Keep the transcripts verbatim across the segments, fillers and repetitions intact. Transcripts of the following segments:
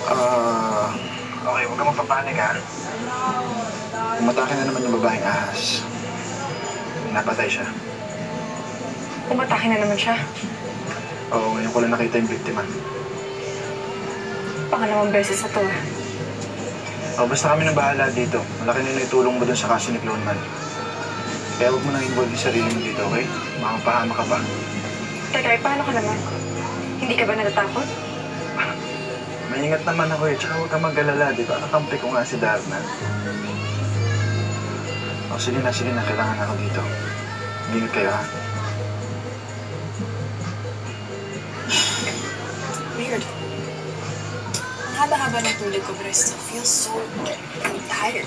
Ah... okay, huwag ka magpapanik ha. Umatake na naman yung babaeng ahas. Napatay siya. Umatake na naman siya? Oo, ngayon ko lang nakita yung biktima. Pangalawang beses na to ah. Oh, basta kami nang bahala dito. Malaki na naitulong mo dun sa kaso ni Clone Man. Kaya huwag mo nang involve yung sarili mo dito, okay? Makapahama ka pa. Teka, paano ka naman? Hindi ka ba natatakot? Maingat naman ako eh, tsaka huwag ka mag-alala, di ba? Kakampi ko nga si Darna. O, oh, sige na, sige na. Kailangan ako dito. Ingat kayo, ha? Weird. Ang haba-haba ng tulog ko, but I still feel so tired.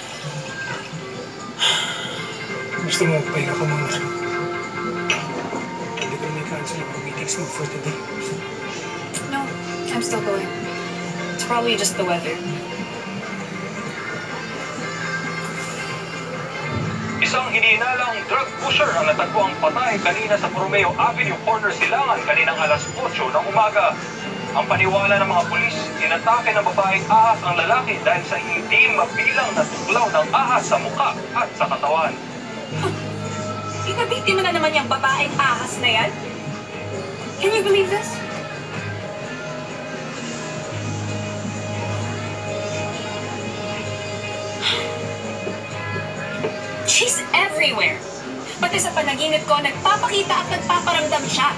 Gusto mo magpahinga ka muna. Hindi ko may cancel ang meetings mo for today. No, I'm still going. It's probably just the weather. Isang hinihinalang drug pusher ang natagpuang patay kanina sa Romeo Avenue Corner, Silangan kaninang alas otso ng umaga. Ang paniwala ng mga pulis, inatake ng babaeng ahas ang lalaki dahil sa hindi mabilang na tuklaw ng ahas sa mukha at sa katawan. Huh. Pinabiktima na naman yung babaeng ahas na yan? Can you believe this? She's everywhere. Pati sa panaginip ko, nagpapakita at nagpaparamdam siya.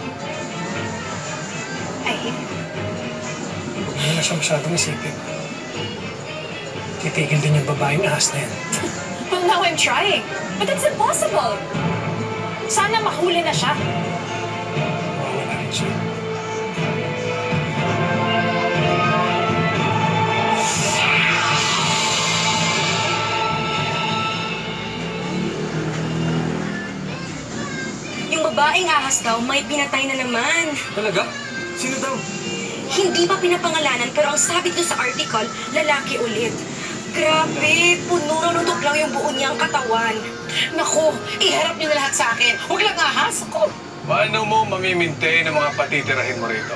I hate it. Huwag mo na siya masyadong isipin. Titigil din yung babaeng ahas na yan. Well, now I'm trying. But it's impossible. Sana mahuli na siya. Mawawala rin siya. Yung babaeng ahas daw, may pinatay na naman. Talaga? Sino daw? Hindi pa pinapangalanan, pero ang sabi ko sa article, lalaki ulit. Grabe, puno ng tuklaw yung buo niyang katawan. Naku, iharap niyo na lahat sa akin. Huwag lang ahas ako. Paano mo mamimintay ng mga patitirahin mo rito?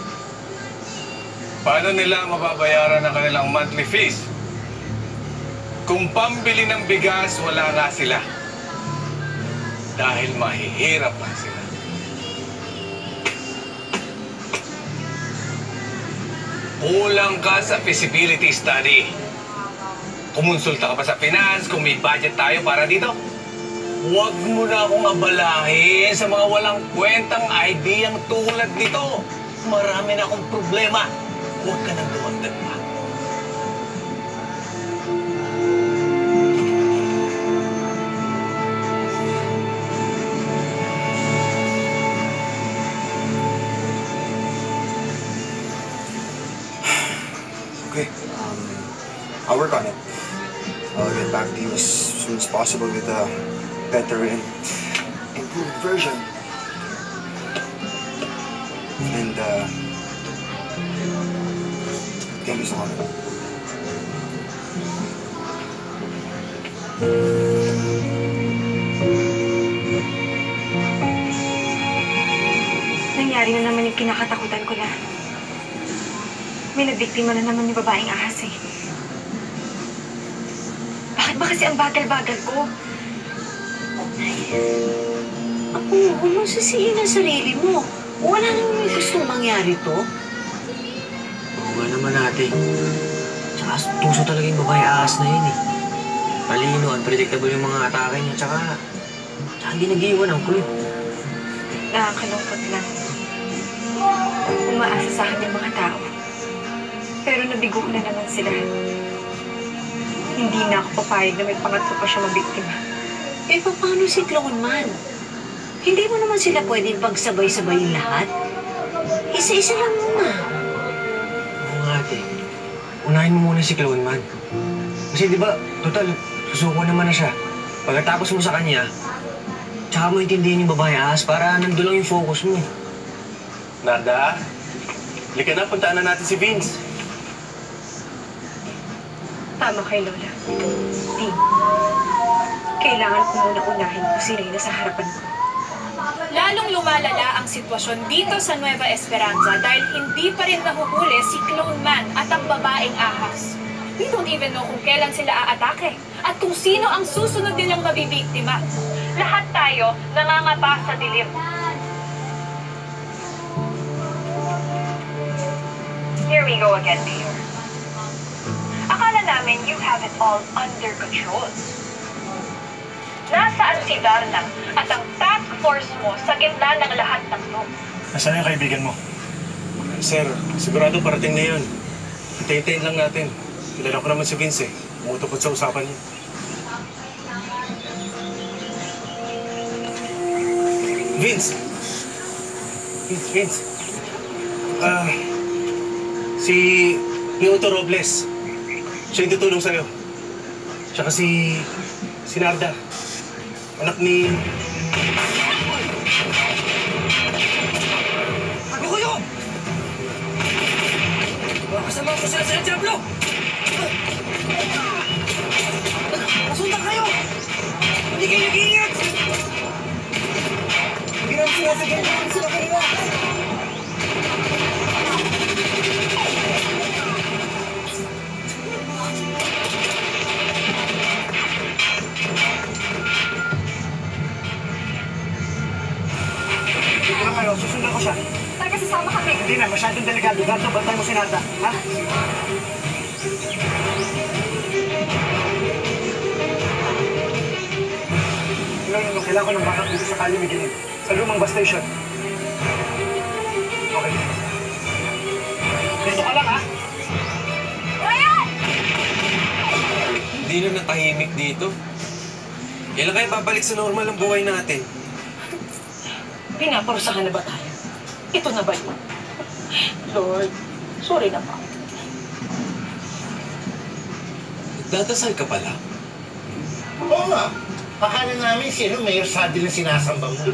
Paano nila mababayaran ang kanilang monthly fees? Kung pambili ng bigas, wala nga sila. Dahil mahihirap lang sila. Kulang ka sa feasibility study. Kumonsulta ka pa sa finance kung may budget tayo para dito. Huwag mo na akong abalahin sa mga walang kwentang ideyang tulad nito. Marami na akong problema. Huwag ka nang dumagdag pa. Okay, um, I'll work on it. I'll get back to you as soon as possible with a better and improved version. And, uh, thank you so much. Nangyari na naman yung kinakatakutan ko na. May nabiktima na naman yung babaeng ahas eh. Bakit ba kasi ang bagal-bagal ko? Ako, huwag mo sisihin ang sarili mo. Wala naman may gustong mangyari to. Oo nga naman ate. Tsaka tuso talaga yung babae ahas na yun eh. Malino, unpredictable yung mga atake niya. Tsaka, tsaka hindi nag-iwan ang clue. Nakakalungkot lang. Umaasa sa akin yung mga tao. Pero nabigo ko na naman sila. Hindi na ako papayag na may pangatlo pa siya mabiktima. Eh, paano si Clone Man? Hindi mo naman sila pwedeng pagsabay-sabayin lahat? Isa-isa lang muna. Oo nga ate. Unahin mo muna si Clone Man. Kasi di ba, total, susuko naman na siya. Pagkatapos mo sa kanya, tsaka mo intindihin yung babae ahas para nandun lang yung focus mo. Nada, halika na, puntaan na natin si Vince. Tama kay Lola. Di. Kailangan ko muna unahin kung sino yung nasa harapan ko. Lalong lumalala ang sitwasyon dito sa Nueva Esperanza dahil hindi pa rin nahuhuli si Clone Man at ang babaeng ahas. We don't even know kung kailan sila aatake at kung sino ang susunod nilang mabibiktima. Lahat tayo nangangapa sa dilim. Here we go again, Mayor. Akala namin you have it all under control. Nasaan si Darna at ang task force mo sa gitna ng lahat ng to? Nasaan yung kaibigan mo? Sir, sigurado parating na yun. Hintayin lang natin. Kilala ko naman si Vince eh. Umutupot sa usapan niya. Vince! Vince, Vince. Ah, si Newton Robles. Siya yung tutulong sa'yo. Tsaka si... si Narda. Anak ni... Ano kayo? Kasama ko sila sa Diablo! Nasundan kayo! Hindi kayo nag-iingat! Hindi naman sinasagan namin sila kanina! Sige lang kayo, susundan ko siya. Talaga sasama kami. Hindi na, masyadong delikado. Gardo, bantay mo si Narda. Ha? No, no, no. Kailangan ko ng backup dito sa Kali Miguelin. Sa lumang bus station. Okay. Dito ka lang, ha? Hindi na natahimik dito. Kailan kayo babalik sa normal ang buhay natin? Pinaparusahan na ba tayo? Ito na ba yun? Lord, sorry na pa. Dadasal ka pala? Oo nga. Akala namin sino Mayor Sadi na sinasamba mo.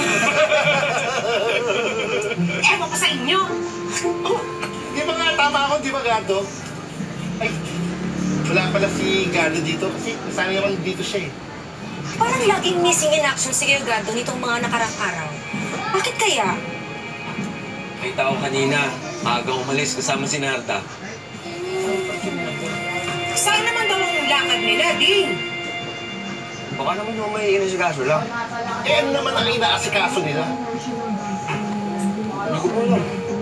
Ewan ko sa inyo! Oh, di ba nga tama ako, di ba, Gardo? Ay, wala pala si Gardo dito kasi nasana naman dito siya eh. Parang laging missing in action si Gardo nitong mga nakarang araw. Bakit kaya? May tao kanina. Maaga umalis kasama si Narda. Saan naman daw ang lakad nila, Ding? Baka naman yung may inasikaso lang. Eh, ano naman ang inaasikaso nila? Hindi ko alam.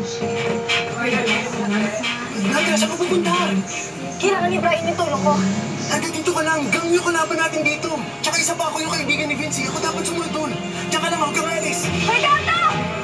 Narda, saan ka pupunta? Kailangan ni Brian yung tulong ko. Narda, dito ka lang. Gang yung kalaban natin dito. Tsaka isa pa ako yung kaibigan ni Vince. Ako dapat sumunod doon. Tsaka lang, huwag kang alis. Hoy, Gato!